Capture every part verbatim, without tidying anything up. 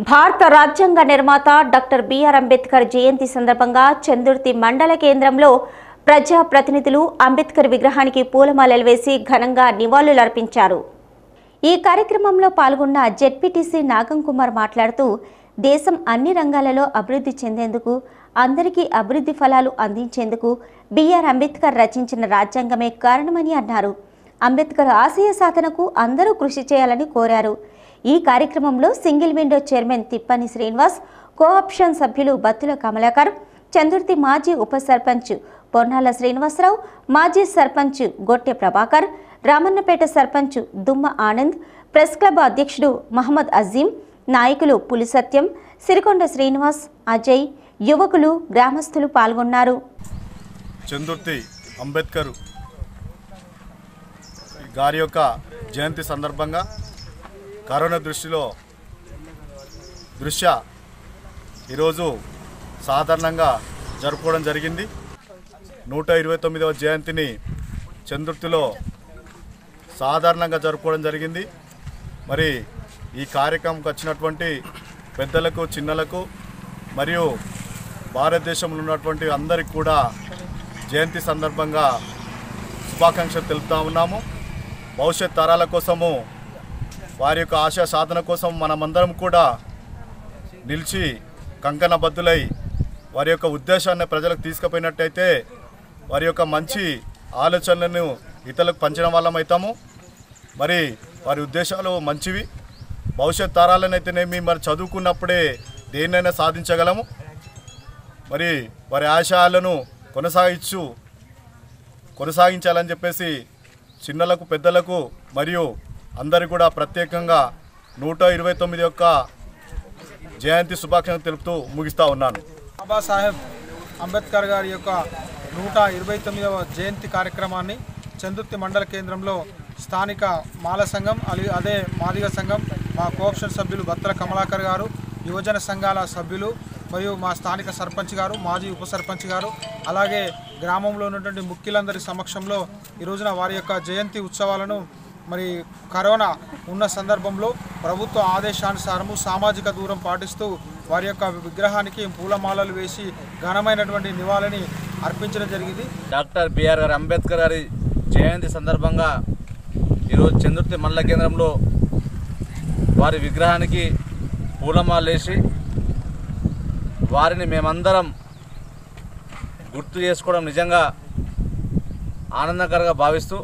భారత రాజ్యాంగ నిర్మాత డాక్టర్ బిఆర్ అంబేద్కర్ జయంతి సందర్భంగా చందుర్తి మండల కేంద్రంలో ప్రజా ప్రతినిధులు అంబేద్కర్ విగ్రహానికి పూలమాలలు వేసి ఘనంగా నివాళులర్పించారు. ఈ కార్యక్రమంలో పాల్గొన్న జెడ్పీటీసీ నాగం కుమార్ మాట్లాడుతూ దేశం అన్ని రంగాలలో అభివృద్ధి చెందేందుకు అందరికీ అభివృద్ధి ఫలాలు అందించేందుకు బిఆర్ అంబేద్కర్ రచించిన రాజ్యాంగమే కారణమని అన్నారు. అంబేద్కర్ ఆశయ సాధనకు అందరూ కృషి చేయాలని కోరారు. ఈ కార్యక్రమంలో single window chairman Tippani Srinivas, cooption సభ్యులు బత్తుల కమలాకర్, చందుర్తి మాజీ ఉప సర్పంచ్ పొన్నాల శ్రీనివాసరావు, మాజీ సర్పంచ్ గొట్టె ప్రభాకర్, రామన్నపేట సర్పంచ్ దుమ్మ ఆనంద్, ప్రెస్ క్లబ్ అధ్యక్షుడు మహమ్మద్ అజీం, నాయకులు పులిసత్యం, సిరికొండ శ్రీనివాస్, అజయ్, యువకులు, గ్రామస్తులు పాల్గొన్నారు. చందుర్తి అంబేద్కర్ గారి యొక్క జయంతి సందర్భంగా కరోనా దృష్టిలో దృశ్య ఈరోజు సాధారణంగా జరుపుకోవడం జరిగింది. నూట ఇరవై తొమ్మిదవ జయంతిని చందుర్తిలో సాధారణంగా జరుపుకోవడం జరిగింది. మరి ఈ కార్యక్రమంకి వచ్చినటువంటి పెద్దలకు, చిన్నలకు మరియు భారతదేశంలో ఉన్నటువంటి అందరికీ కూడా జయంతి సందర్భంగా శుభాకాంక్షలు తెలుపుతా ఉన్నాము. భవిష్యత్ తరాల కోసము, వారి యొక్క ఆశయ సాధన కోసం మనమందరం కూడా నిలిచి కంకణబద్దులై వారి యొక్క ఉద్దేశాన్ని ప్రజలకు తీసుకుపోయినట్టయితే వారి యొక్క మంచి ఆలోచనలను ఇతరులకు పంచడం వాళ్ళం అవుతాము. మరి వారి ఉద్దేశాలు మంచివి. భవిష్యత్ తరాలనైతేనేమి మరి చదువుకున్నప్పుడే దేన్నైనా సాధించగలము. మరి వారి ఆశయాలను కొనసాగించు కొనసాగించాలని చెప్పేసి చిన్నలకు, పెద్దలకు మరియు అందరికీ కూడా ప్రత్యేకంగా నూట ఇరవై తొమ్మిది యొక్క జయంతి శుభాకాంక్షలు తెలుపుతూ ముగిస్తూ ఉన్నాను. బాబాసాహెబ్ అంబేద్కర్ గారి యొక్క నూట ఇరవై తొమ్మిదవ జయంతి కార్యక్రమాన్ని చందుర్తి మండల కేంద్రంలో స్థానిక మాల సంఘం, అదే మాదిగ సంఘం, మా కోఆప్షన్ సభ్యులు బత్తల కమలాకర్ గారు, యువజన సంఘాల సభ్యులు మరియు మా స్థానిక సర్పంచ్ గారు, మాజీ ఉప సర్పంచ్ గారు, అలాగే గ్రామంలో ఉన్నటువంటి ముఖ్యులందరి సమక్షంలో ఈ రోజున వారి యొక్క జయంతి ఉత్సవాలను మరి కరోనా ఉన్న సందర్భంలో ప్రభుత్వ ఆదేశానుసారము సామాజిక దూరం పాటిస్తూ వారి యొక్క విగ్రహానికి పూలమాలలు వేసి ఘనమైనటువంటి నివాళిని అర్పించడం జరిగింది. డాక్టర్ బిఆర్ గారు అంబేద్కర్ గారి జయంతి సందర్భంగా ఈరోజు చందుర్తి మండల కేంద్రంలో వారి విగ్రహానికి పూలమాలలు వేసి వారిని మేమందరం గుర్తు చేసుకోవడం నిజంగా ఆనందకరంగా భావిస్తూ,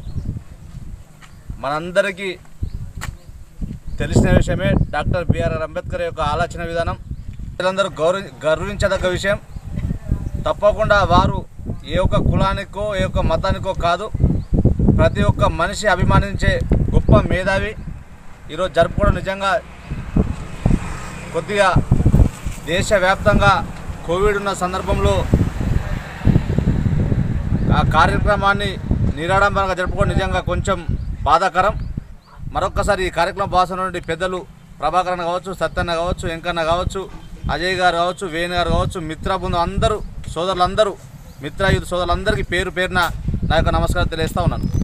మనందరికీ తెలిసిన విషయమే డాక్టర్ బిఆర్ అంబేద్కర్ యొక్క ఆలోచన విధానం ప్రజలందరూ గౌరవ గర్వించదగ్గ విషయం. తప్పకుండా వారు ఏ ఒక్క కులానికో ఏ ఒక్క మతానికో కాదు, ప్రతి ఒక్క మనిషి అభిమానించే గొప్ప మేధావి. ఈరోజు జరుపుకోవడం నిజంగా కొద్దిగా దేశవ్యాప్తంగా కోవిడ్ ఉన్న సందర్భంలో ఆ కార్యక్రమాన్ని నిరాడంబరంగా జరుపుకోవడం నిజంగా కొంచెం బాధాకరం. మరొక్కసారి ఈ కార్యక్రమం భాగస్వామి పెద్దలు ప్రభాకరన్ కావచ్చు, సత్యన్న కావచ్చు, వెంకన్న కావచ్చు, అజయ్ గారు కావచ్చు, వేణు గారు కావచ్చు, మిత్ర బృందం అందరూ, సోదరులందరూ, మిత్రాయుధ సోదరులందరికీ పేరు పేరున నా యొక్క నమస్కారం తెలియజేస్తా ఉన్నాను.